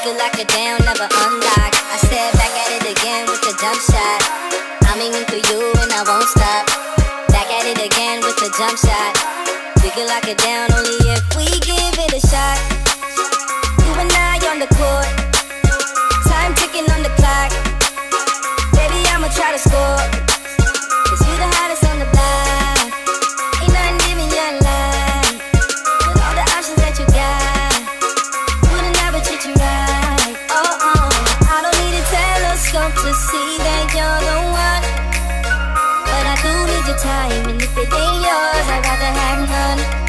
could lock it down, never unlock. I said back at it again with the jump shot. I'm aiming for you and I won't stop. Back at it again with the jump shot. We could lock it down only if we give it a shot. You and I on the court, time ticking on the clock. Baby, I'ma try to score, 'cause you the hottest on the block. Ain't nothing giving you a line. With all the options that you got, wouldn't ever treat you right. Oh, I don't need a telescope to see that you're the one, but I do need your time, and if it ain't yours, I'd rather have none.